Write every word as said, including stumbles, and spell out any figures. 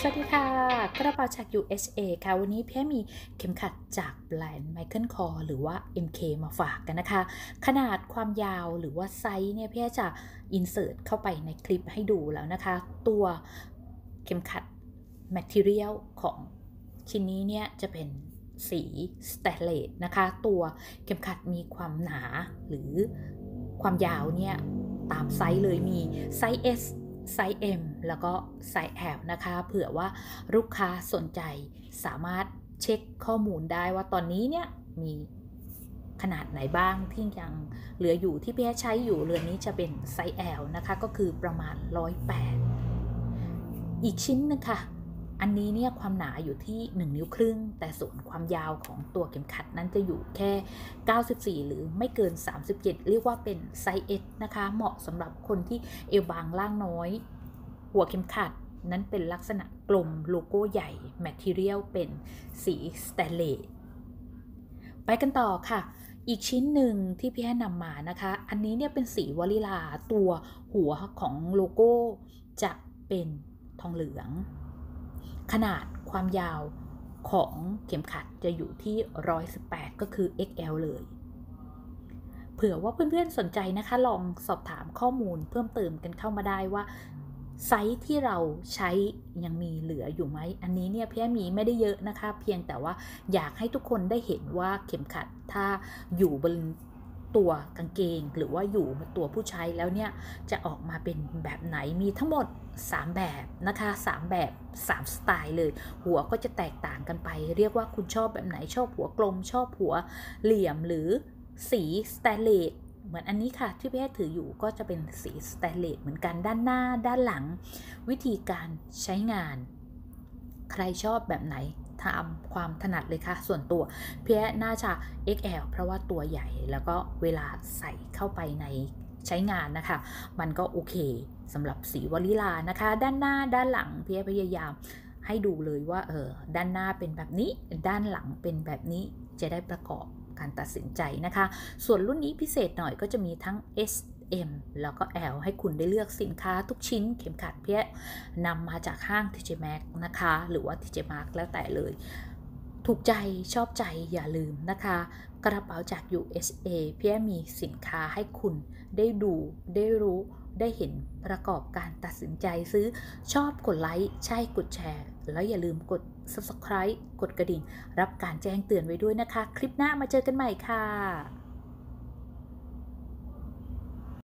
วัสดีค่ะกระเป๋าจาก ยู เอส เอ ค่ะวันนี้พี่มีเข็มขัดจากแบรนด์ Michael Kors หรือว่า เอ็ม เค มาฝากกันนะคะขนาดความยาวหรือว่าไซส์เนี่ยพี่จะ insert เข้าไปในคลิปให้ดูแล้วนะคะตัวเข็มขัด material ของชิ้นนี้เนี่ยจะเป็นสีสแตนเลสนะคะตัวเข็มขัดมีความหนาหรือความยาวเนี่ยตามไซส์เลยมีไซส์ Sไซส์ M แล้วก็ไซส์ L นะคะเผื่อว่าลูกค้าสนใจสามารถเช็คข้อมูลได้ว่าตอนนี้เนี่ยมีขนาดไหนบ้างที่ยังเหลืออยู่ที่พี่ใช้อยู่เรือนนี้จะเป็นไซส์ L นะคะก็คือประมาณหนึ่งร้อยแปดอีกชิ้นนึงค่ะอันนี้เนี่ยความหนาอยู่ที่หนึ่งนิ้วครึ่งแต่ส่วนความยาวของตัวเข็มขัดนั้นจะอยู่แค่เก้าสิบสี่หรือไม่เกินสามสิบเจ็ดเรียกว่าเป็นไซส์ S นะคะเหมาะสำหรับคนที่เอวบางล่างน้อยหัวเข็มขัดนั้นเป็นลักษณะกลมโลโก้ใหญ่ Material เป็นสีสแตนเลสไปกันต่อค่ะอีกชิ้นหนึ่งที่พี่ให้นำมานะคะอันนี้เนี่ยเป็นสีวานิลาตัวหัวของโลโก้จะเป็นทองเหลืองขนาดความยาวของเข็มขัดจะอยู่ที่หนึ่งร้อยสิบแปดก็คือ เอ็กซ์ แอล เลยเผื่อว่าเพื่อนๆสนใจนะคะลองสอบถามข้อมูลเพิ่มเติมกันเข้ามาได้ว่าไซส์ที่เราใช้ยังมีเหลืออยู่ไหมอันนี้เนี่ยพี่มีไม่ได้เยอะนะคะเพียงแต่ว่าอยากให้ทุกคนได้เห็นว่าเข็มขัดถ้าอยู่บนตัวกางเกงหรือว่าอยู่บนตัวผู้ใช้แล้วเนี่ยจะออกมาเป็นแบบไหนมีทั้งหมดสามแบบนะคะสามแบบสามสไตล์เลยหัวก็จะแตกต่างกันไปเรียกว่าคุณชอบแบบไหนชอบหัวกลมชอบหัวเหลี่ยมหรือสีสแตนเลสเหมือนอันนี้ค่ะที่พี่ถืออยู่ก็จะเป็นสีสแตนเลสเหมือนกันด้านหน้าด้านหลังวิธีการใช้งานใครชอบแบบไหนทำความถนัดเลยค่ะส่วนตัวพี่น่าจะ เอ็กซ์ แอล เพราะว่าตัวใหญ่แล้วก็เวลาใส่เข้าไปในใช้งานนะคะมันก็โอเคสำหรับสีวานิลานะคะด้านหน้าด้านหลังพี่พยายามให้ดูเลยว่าเออด้านหน้าเป็นแบบนี้ด้านหลังเป็นแบบนี้จะได้ประกอบการตัดสินใจนะคะส่วนรุ่นนี้พิเศษหน่อยก็จะมีทั้ง S M แล้วก็ L ให้คุณได้เลือกสินค้าทุกชิ้นเข็มขัดเพียนำมาจากห้าง ที เจ Maxx นะคะหรือว่า ที เจ Maxx แล้วแต่เลยถูกใจชอบใจอย่าลืมนะคะกระเป๋าจาก ยู เอส เอ เพียมีสินค้าให้คุณได้ดูได้รู้ได้เห็นประกอบการตัดสินใจซื้อชอบกดไลค์ใช่กดแชร์แล้วอย่าลืมกด ซับสไครบ์ กดกระดิ่งรับการแจ้งเตือนไว้ด้วยนะคะคลิปหน้ามาเจอกันใหม่ค่ะ